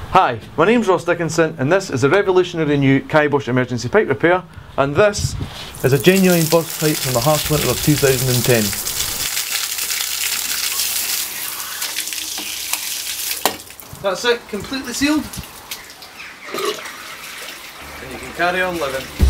Hi, my name's Ross Dickinson and this is a revolutionary new Kibosh Emergency Pipe Repair, and this is a genuine burst pipe from the harsh winter of 2010. That's it, completely sealed, and you can carry on living.